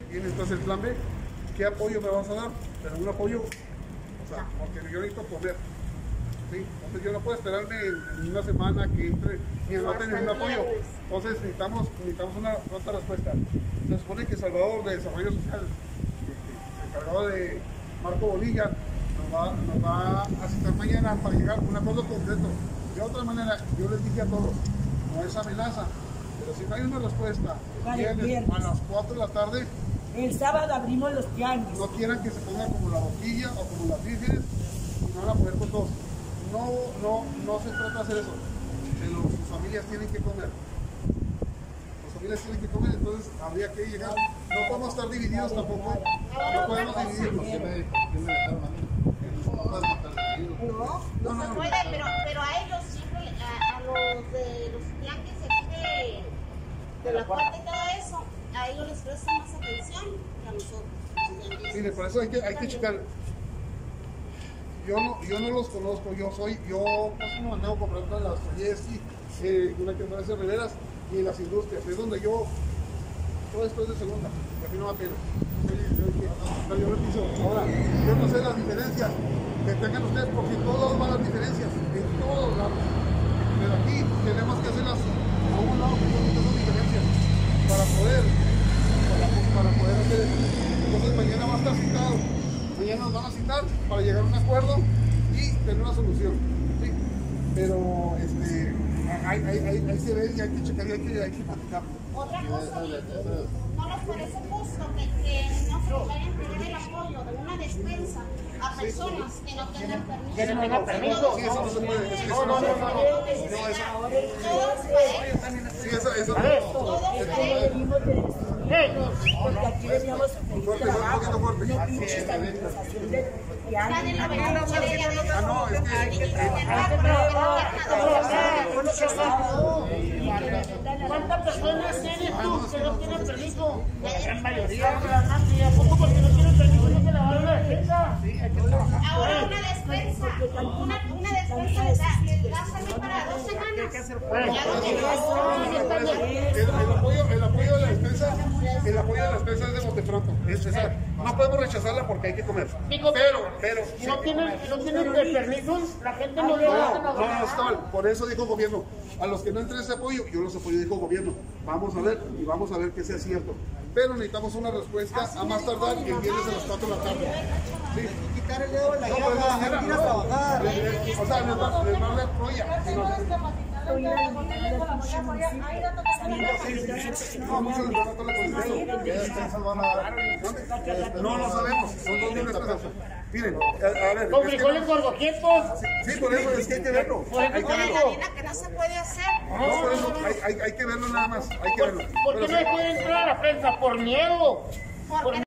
Y entonces el plan B, ¿qué apoyo me vas a dar? Pero un apoyo, o sea, porque yo necesito comer. ¿Sí? Entonces yo no puedo esperarme en una semana que entre y no tener un apoyo. Entonces necesitamos una pronta respuesta. Se supone que Salvador de Desarrollo Social, encargado de Marco Bonilla, nos va a citar mañana para llegar a un acuerdo concreto. De otra manera, yo les dije a todos, no es amenaza, pero si no hay una respuesta viernes a las 4 de la tarde, el sábado abrimos los tianguis. No quieran que se ponga como la boquilla o como las vírgenes y no van a poder con todos. No se trata de hacer eso, pero sus familias tienen que comer. Las familias tienen que comer, entonces habría que llegar. No podemos estar divididos tampoco. No podemos dividirnos. No se puede, pero a ellos siempre, a los de los tianguis aquí de la puerta y todo eso, a ellos les prestan más atención que a nosotros. Mire, por eso hay que checar. Yo no los conozco, yo me andaba comprando en las Yesqui, una que parece Riveras y en las industrias, es donde todo esto es de segunda, y a mí no me apena. Ahora, yo no sé las diferencias que tengan ustedes, porque en todos lados van las diferencias, en todos lados. Pero aquí tenemos que hacerlas a un lado que son diferencias para poder hacer eso. Entonces mañana va a estar citado. Mañana nos van a citar para llegar a un acuerdo y tener una solución. ¿Sí? Pero ahí se ve y hay que checar y hay que platicar. Otra cosa, ¿no les parece justo que no se les vaya a entregar el apoyo de una despensa a personas que no tengan permiso? Que no tengan permiso. Sí, eso no se puede. Es que eso No, no se puede. Sí, eso Porque aquí veníamos a fuerte, un poquito fuerte. una pinche estabilización de Están en la beneficería de Ah, no, es que ¿Cuántas personas tienes tú que no tienen permiso? La gran mayoría. ¿Y a poco porque no tienen permiso no se le va a dar la defensa? Sí, hay que trabajar. Ahora una despensa les da salud para 2 semanas. el apoyo de la despensa es de bote pronto. No podemos rechazarla porque hay que comer. Pero no tienen permiso, la gente no le va a no, está mal. Por eso dijo gobierno. A los que no entren ese apoyo, yo los apoyo, dijo gobierno. Vamos a ver que sea cierto. Pero necesitamos una respuesta a más tardar el viernes a las 4 de la tarde. Sí. Quitar el dedo de la llaga, hay que ir a trabajar. O sea, les va a dar Troya. No sabemos. Son 2 millones de pesos. Miren, a ver. con frijoles gorgoquientos. Sí, por eso es que hay que verlo. Una harina que no se puede hacer. No, por eso hay que verlo nada más. Hay que verlo. ¿Por qué no puede entrar a la prensa? ¿Por miedo?